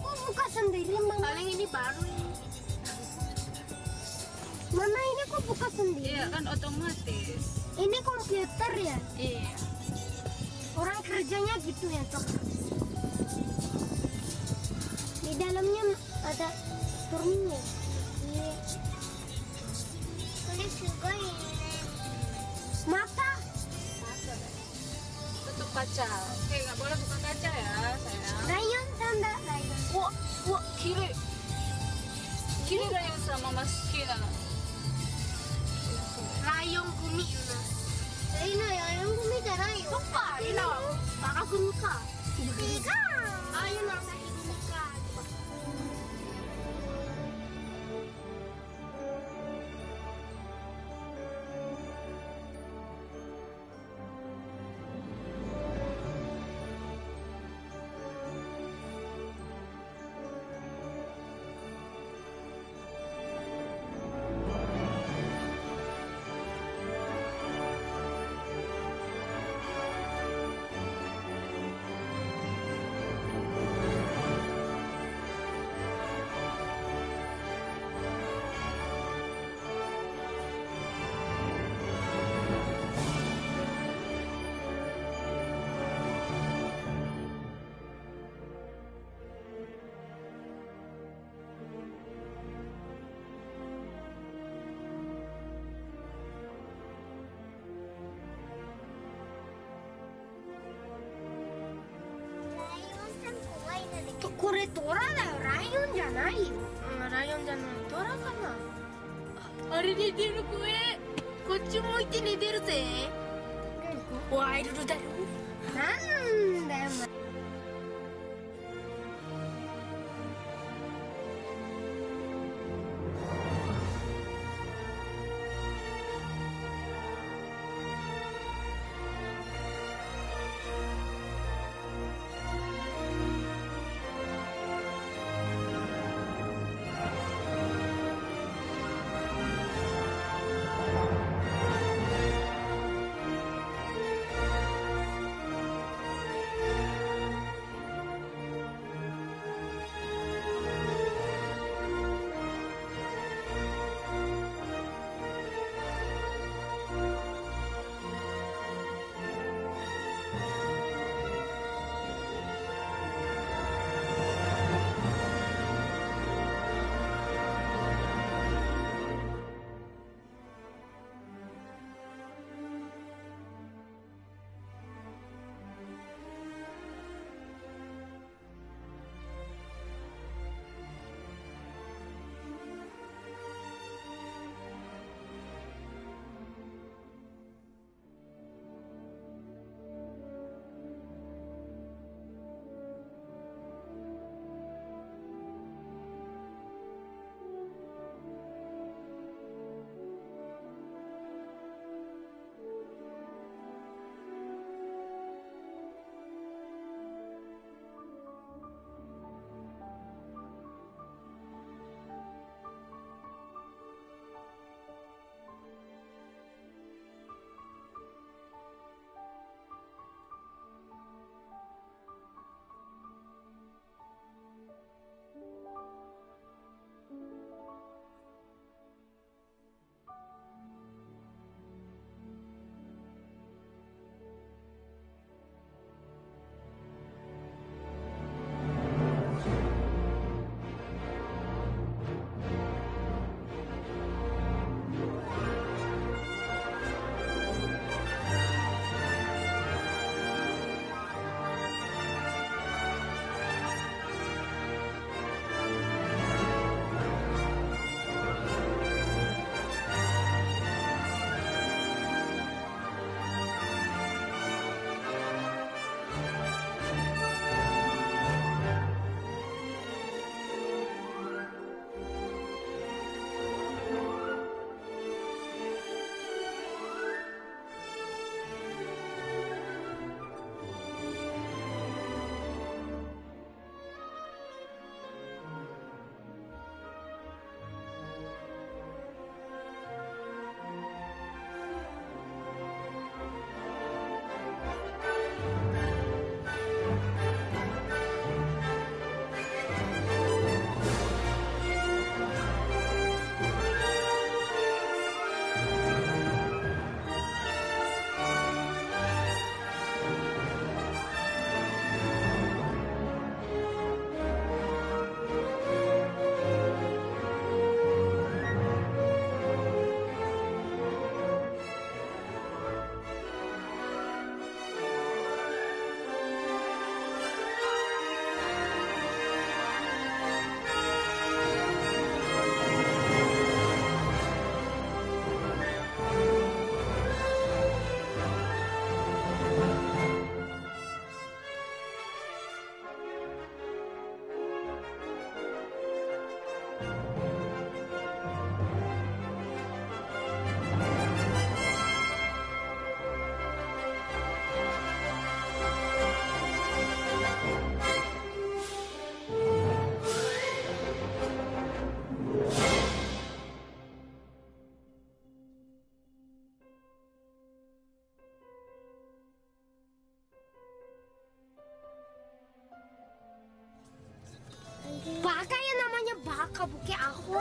Aku buka sendiri, Mama. Paling ini baru ini. Mama, ini aku buka sendiri. Iya kan otomatis. Ini komputer ya? Iya. Orang kerjanya gitu ya, Tok. Di dalamnya ada turunnya. Iya. Ini juga ini. Mata. Tutup kaca. Oke, nggak boleh buka kaca ya, sayang. Rayon tanda rayon. Wah, wah, kiri. Kiri rayon sama Mas Kina. Rayon gumi Yuna. Ini rayon gumiじゃないよ。そっか、いいな。バカグミか。違う。ああいうの朝日グミか。これトラだよ、ライオンじゃないよ。ライオンじゃない、トラかな。 あれ寝てる声。こっち向いて寝てるぜ。ワイルドだよ。 なんだよ、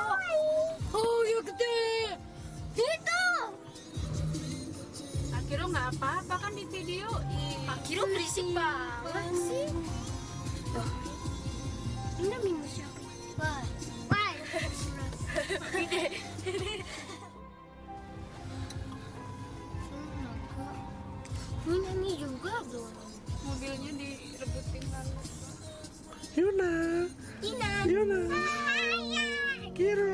Oh, ya gede. Itu. Akhirnya nggak apa-apa kan di video. Akhirnya berisik banget sih. Ini minum siapa? Why? Ini juga dong. Mobilnya direbutin lalu. Yuna, Ina. Yuna, Kiro.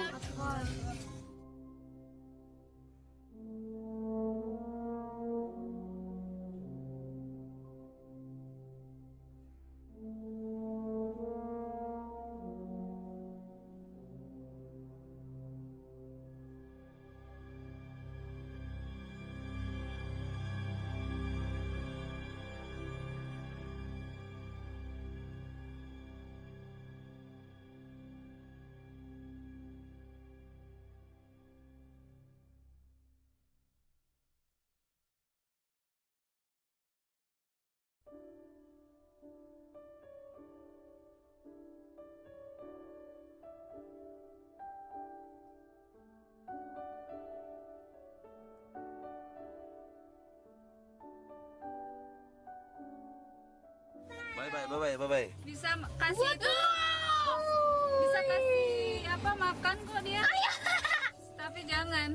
Bye. Bisa kasih itu. Bisa kasih apa makan kok dia. Tapi jangan.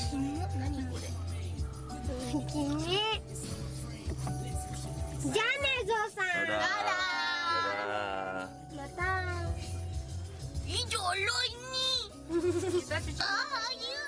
Gini. Jangan Zosan. Dadah. Datang. Ih, jolo ini. Kita cuci. Iya.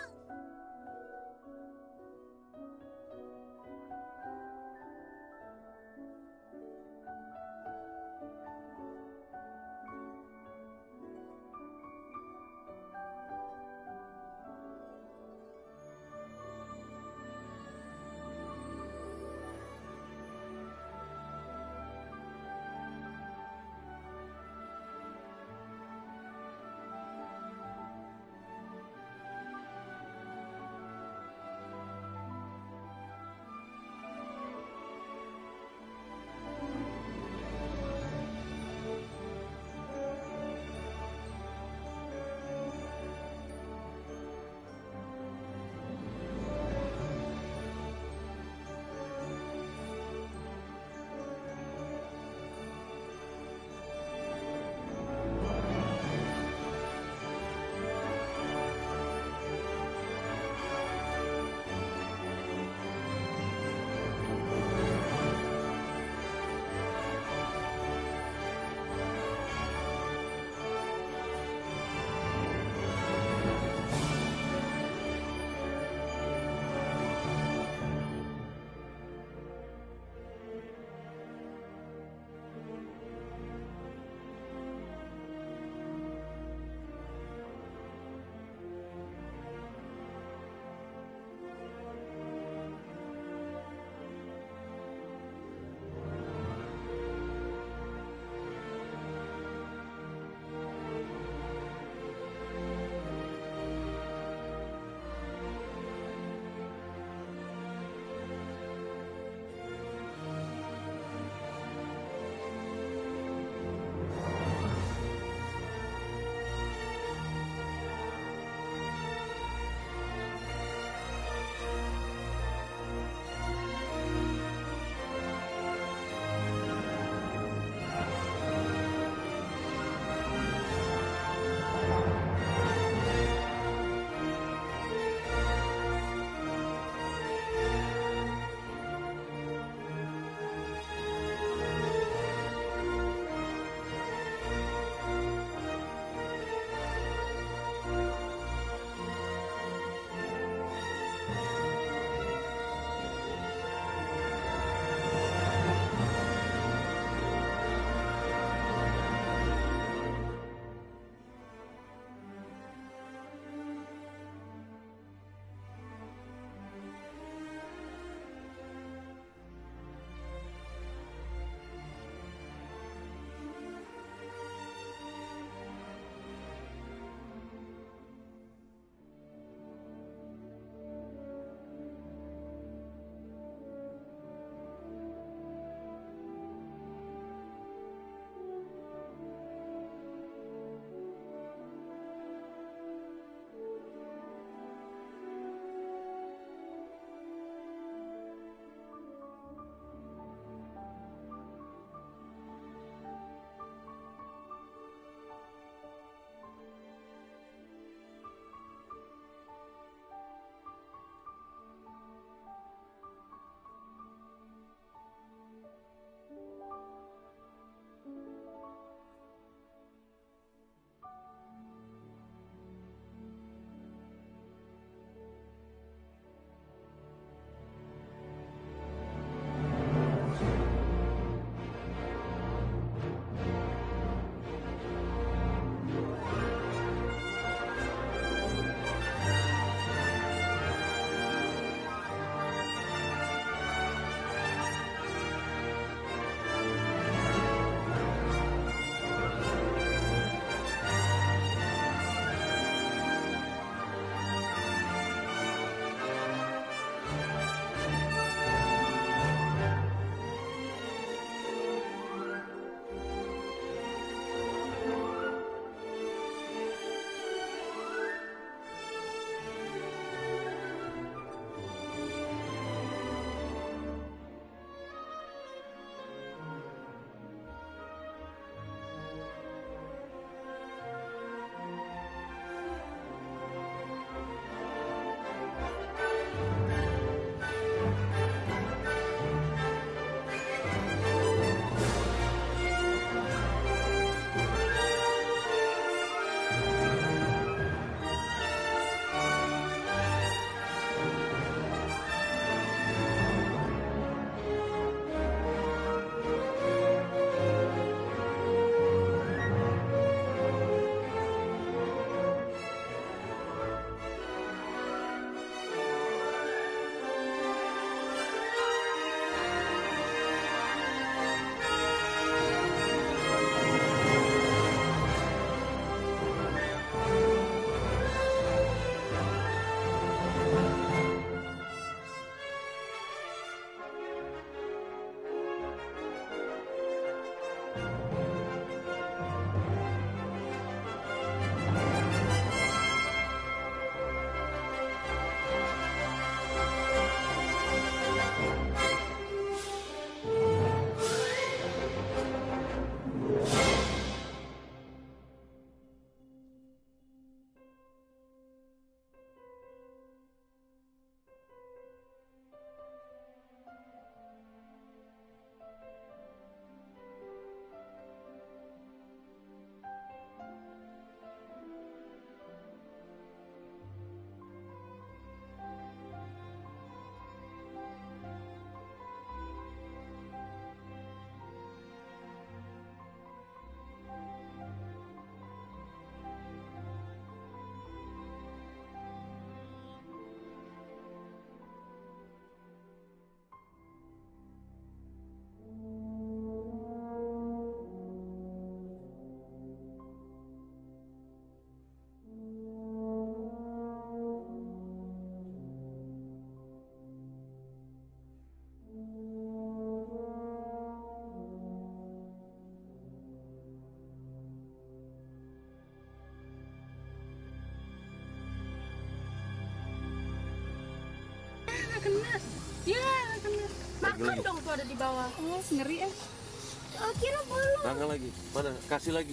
kena. Ya, kena. Makan lagi. dong tuh ada di bawah. Oh, Ngeri ya. kira belum. Tangan lagi. Mana? Kasih lagi.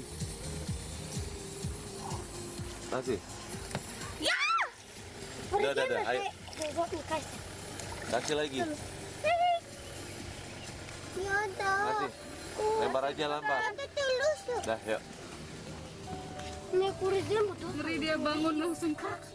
Kasih. Ya. Udah, ayo. Kasih lagi. Ya udah. Kasih. Lempar aja, lempar. Ada tulus. Dah, yuk. Ini kurirnya betul. Ngeri dia bangun langsung kaki.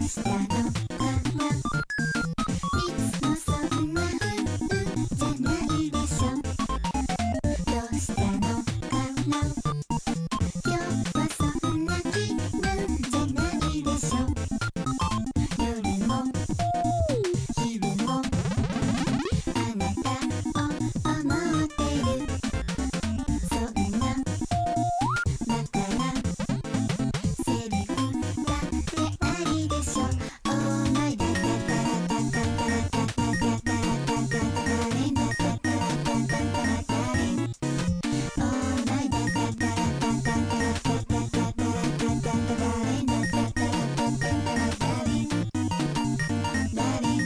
したのかな。いつもそんな風じゃないでしょ。どうしたのかな。今日はそんな気分じゃないでしょ。夜も昼もあなたを思ってる。そんなだからセリフだってありでしょ。Oh my da da da da da da da da da da darling da da da da da da darling. Oh my da da da da da da da da da da darling da da da da da da darling. Darling.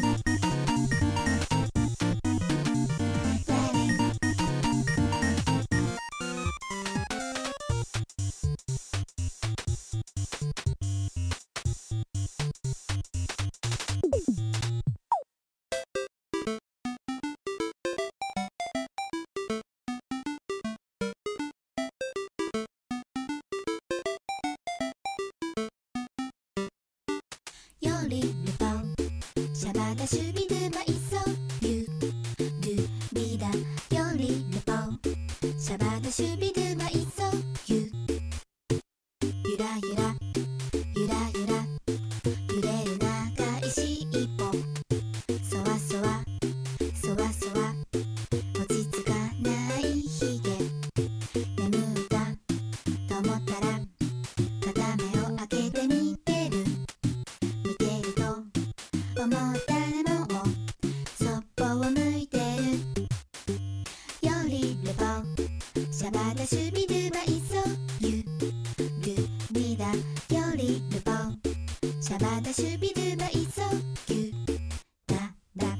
요리 루방 샤바다 슈비드 마이소 유 루비다 요리 루방 샤바다 슈비드 마이소 유 유라 유라 유라 유라 유레를 나가 이시 이뽀 소와 소와 소와 소와落ち着かないヒゲ眠ったと思ったら片目を開けてみてる。見てると思ったらもうそっぽを向いてる。よりレポシャバダシュビドゥバイソユルビダよりレポシャバダシュビドゥバイソユダダ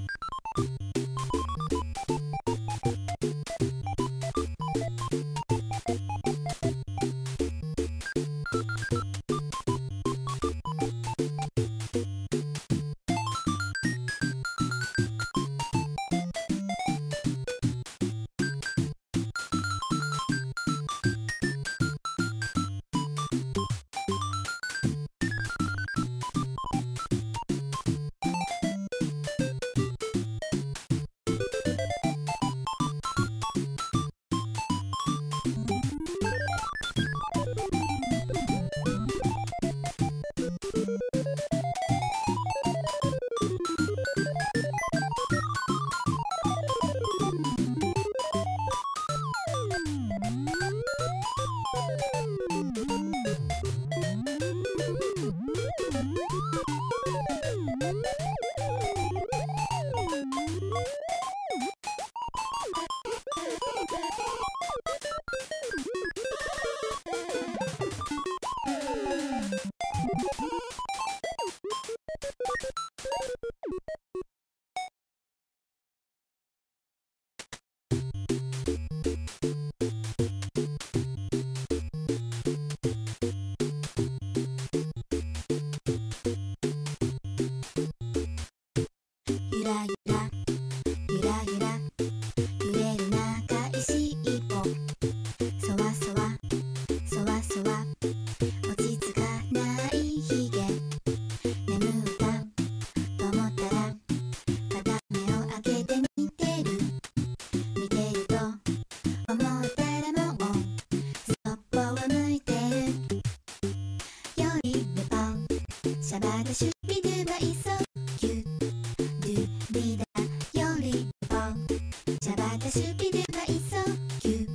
ゆらゆらゆらゆら揺れる中石一歩そわそわそわそわ落ち着かないヒゲ眠ったと思ったら片目を開けてみてる。見てると思ったらもうそっぽを向いてる。よりレポシャバダシュビドゥバイソユルビダよりレポシャバダシュビドゥバイソユ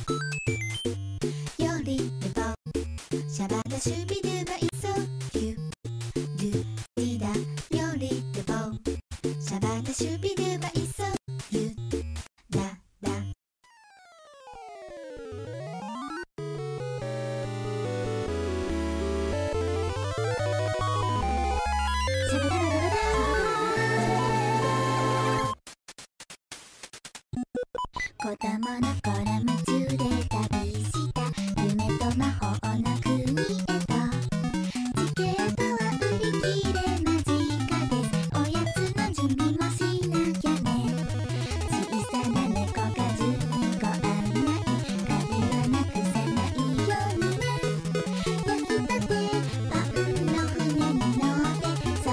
よりレポシャバダシュビドゥバイソユルビダよりレポシャバダシュビドゥバイソユダダ子供の頃夢中で旅した夢と魔法の国へとチケットは売り切れ間近です。おやつの準備もしなきゃね。小さな猫が12個案内鍵はなくさないようにね。焼きたてパンの船に乗って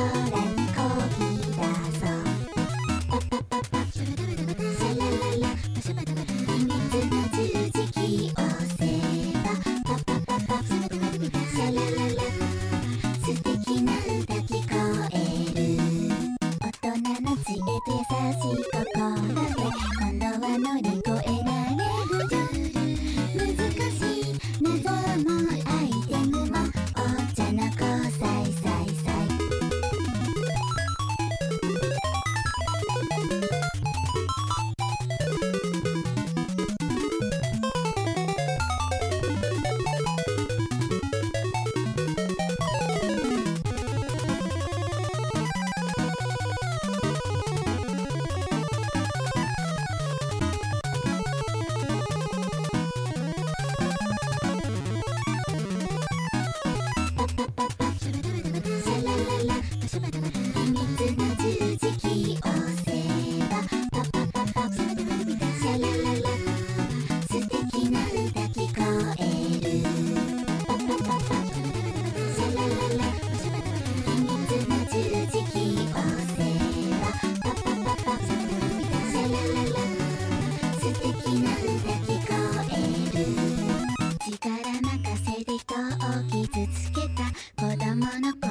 で人を傷つけた子供の声